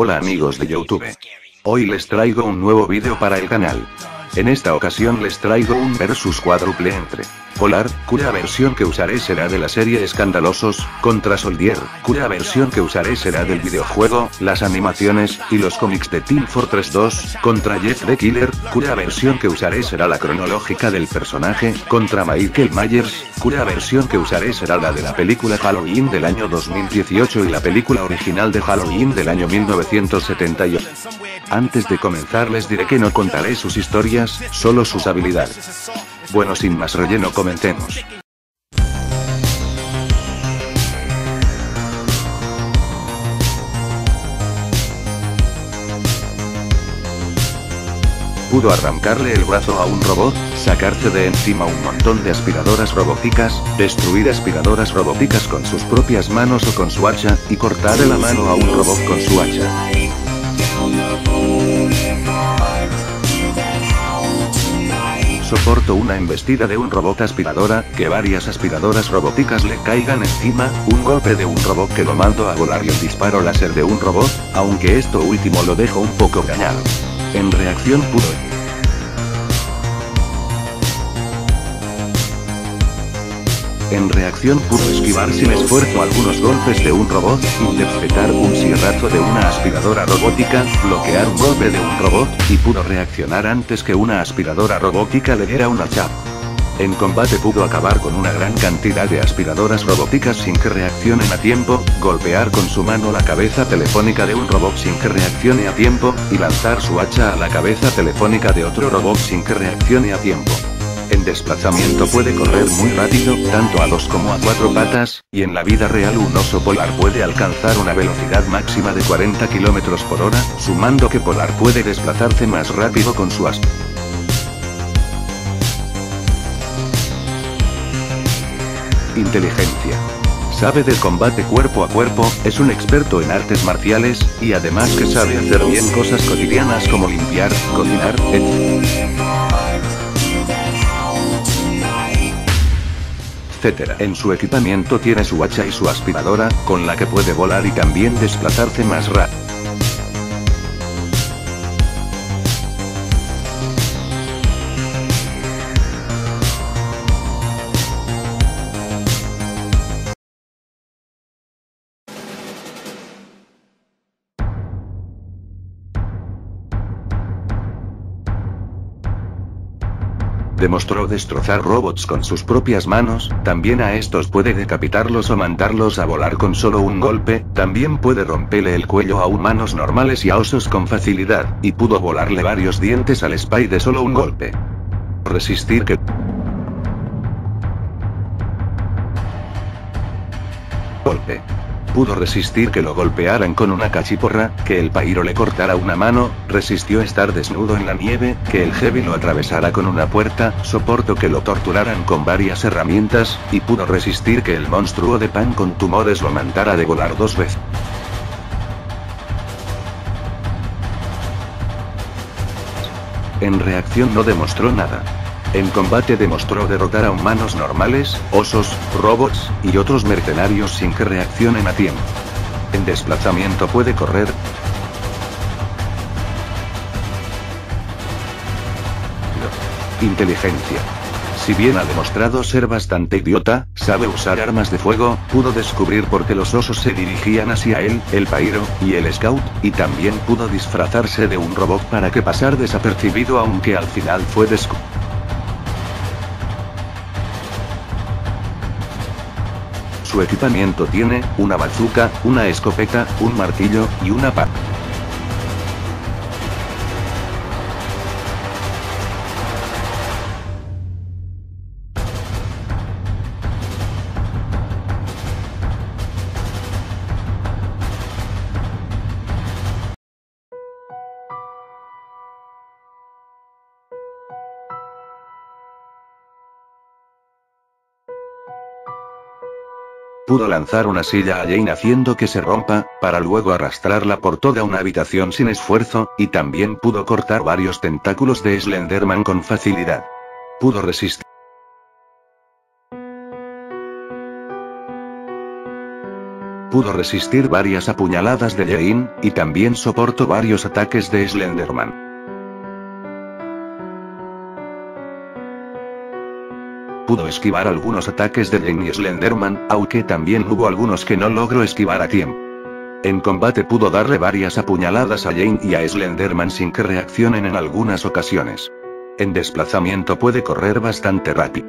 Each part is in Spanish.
Hola amigos de YouTube. Hoy les traigo un nuevo vídeo para el canal. En esta ocasión les traigo un versus cuádruple entre Polar, cuya versión que usaré será de la serie Escandalosos, contra Soldier, cuya versión que usaré será del videojuego, las animaciones, y los cómics de Team Fortress 2, contra Jeff the Killer, cuya versión que usaré será la cronológica del personaje, contra Michael Myers, cuya versión que usaré será la de la película Halloween del año 2018 y la película original de Halloween del año 1978. Antes de comenzar les diré que no contaré sus historias, solo sus habilidades. Bueno, sin más relleno, comencemos. Pudo arrancarle el brazo a un robot, sacarse de encima un montón de aspiradoras robóticas, destruir aspiradoras robóticas con sus propias manos o con su hacha, y cortarle la mano a un robot con su hacha. Soporto una embestida de un robot aspiradora, que varias aspiradoras robóticas le caigan encima, un golpe de un robot que lo mando a volar y el disparo láser de un robot, aunque esto último lo dejo un poco dañado. En reacción pudo esquivar sin esfuerzo algunos golpes de un robot, interceptar un sierrazo de una aspiradora robótica, bloquear un golpe de un robot, y pudo reaccionar antes que una aspiradora robótica le diera una chapa. En combate pudo acabar con una gran cantidad de aspiradoras robóticas sin que reaccionen a tiempo, golpear con su mano la cabeza telefónica de un robot sin que reaccione a tiempo, y lanzar su hacha a la cabeza telefónica de otro robot sin que reaccione a tiempo. En desplazamiento puede correr muy rápido, tanto a 2 como a 4 patas, y en la vida real un oso polar puede alcanzar una velocidad máxima de 40 km por hora, sumando que Polar puede desplazarse más rápido con su as. Inteligencia. Sabe del combate cuerpo a cuerpo, es un experto en artes marciales, y además que sabe hacer bien cosas cotidianas como limpiar, cocinar, etc. En su equipamiento tiene su hacha y su aspiradora, con la que puede volar y también desplazarse más rápido. Demostró destrozar robots con sus propias manos, también a estos puede decapitarlos o mandarlos a volar con solo un golpe, también puede romperle el cuello a humanos normales y a osos con facilidad, y pudo volarle varios dientes al Spy de solo un golpe. Resistir que golpe. Pudo resistir que lo golpearan con una cachiporra, que el Pyro le cortara una mano, resistió estar desnudo en la nieve, que el Heavy lo atravesara con una puerta, soportó que lo torturaran con varias herramientas, y pudo resistir que el monstruo de pan con tumores lo mandara de volar 2 veces. En reacción no demostró nada. En combate demostró derrotar a humanos normales, osos, robots, y otros mercenarios sin que reaccionen a tiempo. En desplazamiento puede correr. Inteligencia. Si bien ha demostrado ser bastante idiota, sabe usar armas de fuego, pudo descubrir por qué los osos se dirigían hacia él, el Pyro, y el Scout, y también pudo disfrazarse de un robot para que pasar desapercibido aunque al final fue descubierto. Su equipamiento tiene una bazooka, una escopeta, un martillo, y una pala. Pudo lanzar una silla a Jane haciendo que se rompa, para luego arrastrarla por toda una habitación sin esfuerzo, y también pudo cortar varios tentáculos de Slenderman con facilidad. Pudo resistir. pudo resistir varias apuñaladas de Jane, y también soportó varios ataques de Slenderman. Pudo esquivar algunos ataques de Jane y Slenderman, aunque también hubo algunos que no logró esquivar a tiempo. En combate pudo darle varias apuñaladas a Jane y a Slenderman sin que reaccionen en algunas ocasiones. En desplazamiento puede correr bastante rápido.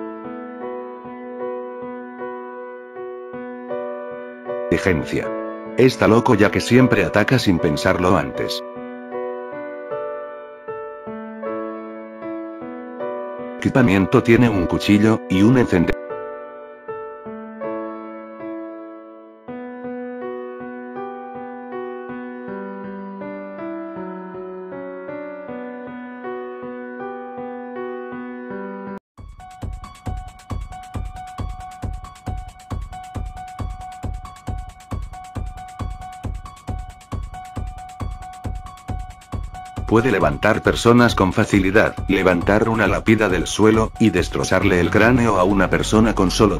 Inteligencia. Está loco ya que siempre ataca sin pensarlo antes. Equipamiento tiene un cuchillo, y un encendedor. Puede levantar personas con facilidad, levantar una lápida del suelo, y destrozarle el cráneo a una persona con solo.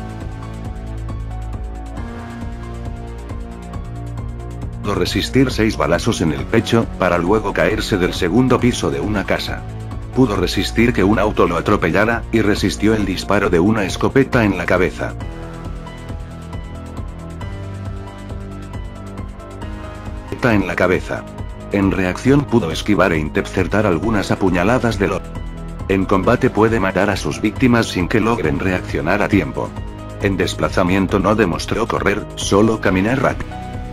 Pudo resistir 6 balazos en el pecho, para luego caerse del segundo piso de una casa. Pudo resistir que un auto lo atropellara, y resistió el disparo de una escopeta en la cabeza. En la cabeza. En reacción pudo esquivar e interceptar algunas apuñaladas de Lord. En combate puede matar a sus víctimas sin que logren reaccionar a tiempo. En desplazamiento no demostró correr, solo caminar rápido.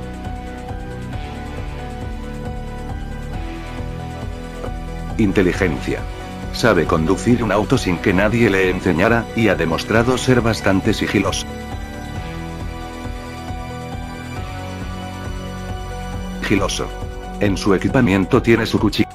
Inteligencia. Sabe conducir un auto sin que nadie le enseñara, y ha demostrado ser bastante sigiloso. En su equipamiento tiene su cuchillo.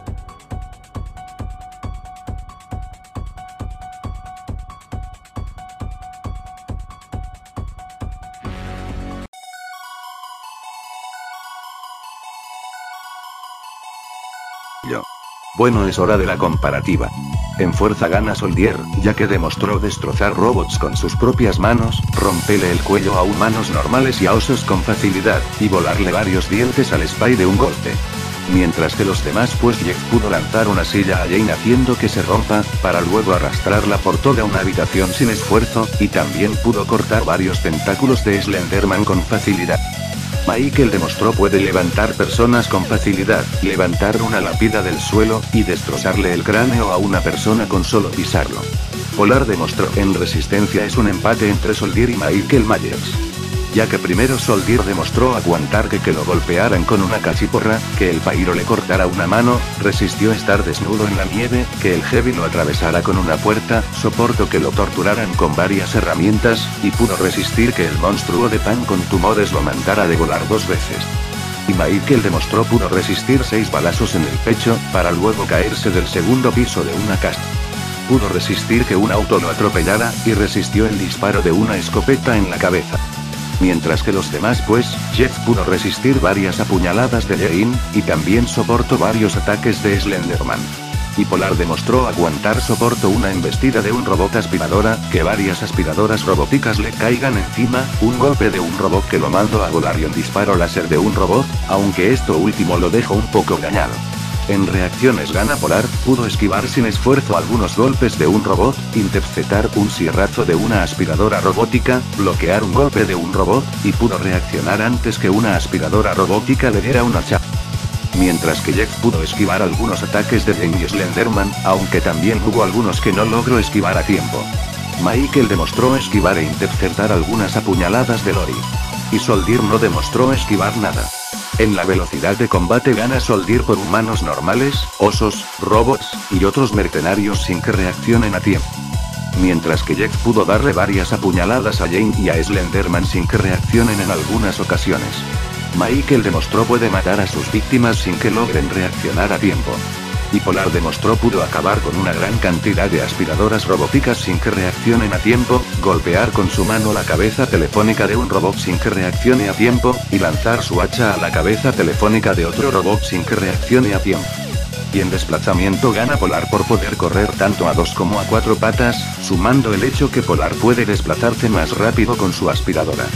Bueno, es hora de la comparativa. En fuerza gana Soldier, ya que demostró destrozar robots con sus propias manos, romperle el cuello a humanos normales y a osos con facilidad, y volarle varios dientes al Spy de un golpe. Mientras que los demás pues Jeff pudo lanzar una silla a Jane haciendo que se rompa, para luego arrastrarla por toda una habitación sin esfuerzo, y también pudo cortar varios tentáculos de Slenderman con facilidad. Michael demostró puede levantar personas con facilidad, levantar una lápida del suelo, y destrozarle el cráneo a una persona con solo pisarlo. Polar demostró en resistencia es un empate entre Soldier y Michael Myers. Ya que primero Soldier demostró aguantar que lo golpearan con una cachiporra, que el Pyro le cortara una mano, resistió estar desnudo en la nieve, que el Heavy lo atravesara con una puerta, soportó que lo torturaran con varias herramientas, y pudo resistir que el monstruo de pan con tumores lo mandara de volar 2 veces. Y Michael demostró pudo resistir 6 balazos en el pecho, para luego caerse del segundo piso de una casa. Pudo resistir que un auto lo atropellara, y resistió el disparo de una escopeta en la cabeza. Mientras que los demás pues, Jeff pudo resistir varias apuñaladas de Jane, y también soportó varios ataques de Slenderman. Y Polar demostró aguantar soportó una embestida de un robot aspiradora, que varias aspiradoras robóticas le caigan encima, un golpe de un robot que lo mandó a volar y un disparo láser de un robot, aunque esto último lo dejó un poco dañado. En reacciones gana Polar, pudo esquivar sin esfuerzo algunos golpes de un robot, interceptar un sierrazo de una aspiradora robótica, bloquear un golpe de un robot, y pudo reaccionar antes que una aspiradora robótica le diera una chapa. Mientras que Jeff pudo esquivar algunos ataques de Jane y Slenderman, aunque también hubo algunos que no logró esquivar a tiempo. Michael demostró esquivar e interceptar algunas apuñaladas de Lori. Y Soldier no demostró esquivar nada. En la velocidad de combate gana Soldier por humanos normales, osos, robots, y otros mercenarios sin que reaccionen a tiempo. Mientras que Jeff pudo darle varias apuñaladas a Jane y a Slenderman sin que reaccionen en algunas ocasiones. Michael demostró puede matar a sus víctimas sin que logren reaccionar a tiempo. Y Polar demostró pudo acabar con una gran cantidad de aspiradoras robóticas sin que reaccionen a tiempo, golpear con su mano la cabeza telefónica de un robot sin que reaccione a tiempo, y lanzar su hacha a la cabeza telefónica de otro robot sin que reaccione a tiempo. Y en desplazamiento gana Polar por poder correr tanto a 2 como a 4 patas, sumando el hecho que Polar puede desplazarse más rápido con su aspiradora.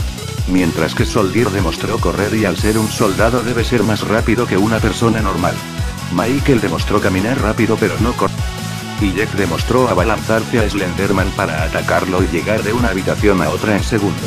mientras que Soldier demostró correr y al ser un soldado debe ser más rápido que una persona normal. Michael demostró caminar rápido pero no correr. Y Jack demostró abalanzarse a Slenderman para atacarlo y llegar de una habitación a otra en segundos.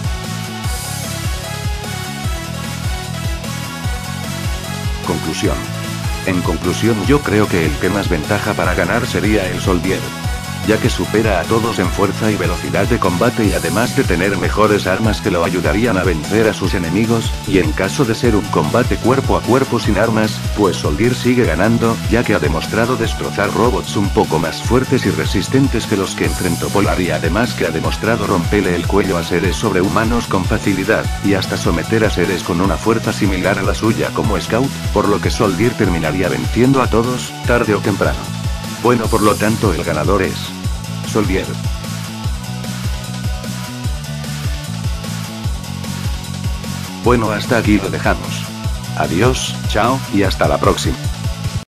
Conclusión. En conclusión, yo creo que el que más ventaja para ganar sería el Soldier, ya que supera a todos en fuerza y velocidad de combate y además de tener mejores armas que lo ayudarían a vencer a sus enemigos, y en caso de ser un combate cuerpo a cuerpo sin armas, pues Soldier sigue ganando, ya que ha demostrado destrozar robots un poco más fuertes y resistentes que los que enfrentó Polar y además que ha demostrado romperle el cuello a seres sobrehumanos con facilidad, y hasta someter a seres con una fuerza similar a la suya como Scout, por lo que Soldier terminaría venciendo a todos, tarde o temprano. Bueno, por lo tanto el ganador es Soldier. Bueno, hasta aquí lo dejamos. Adiós, chao, y hasta la próxima.